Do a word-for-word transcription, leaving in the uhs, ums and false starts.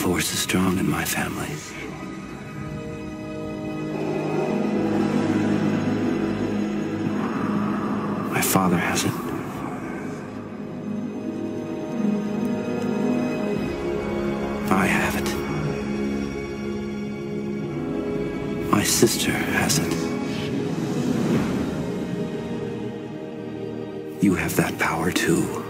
Force is strong in my family. My father has it. I have it. My sister has it. You have that power too.